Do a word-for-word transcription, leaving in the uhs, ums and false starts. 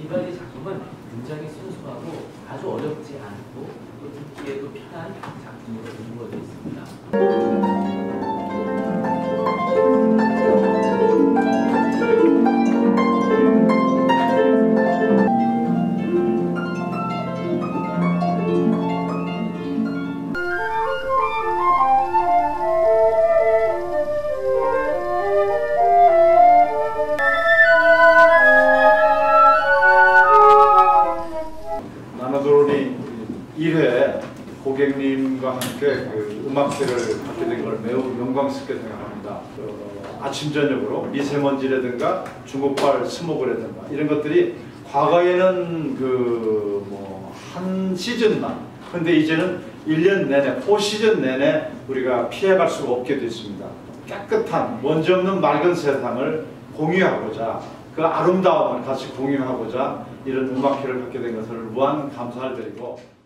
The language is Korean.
이번의 작품은 굉장히 순수하고 아주 어렵지 않고 또 듣기에도 편한 작품으로 이루어져 있습니다. 나노드론이 일 회 고객님과 함께 그 음악회를 갖게 된 걸 매우 영광스럽게 생각합니다. 어, 아침 저녁으로 미세먼지라든가 중국발 스모그라든가 이런 것들이 과거에는 그 뭐 한 시즌만, 근데 이제는 일 년 내내, 사 시즌 내내 우리가 피해갈 수가 없게 됐습니다. 깨끗한 먼지 없는 맑은 세상을 공유하고자, 그 아름다움을 같이 공유하고자 이런 음악회를 갖게 된 것을 무한 감사를 드리고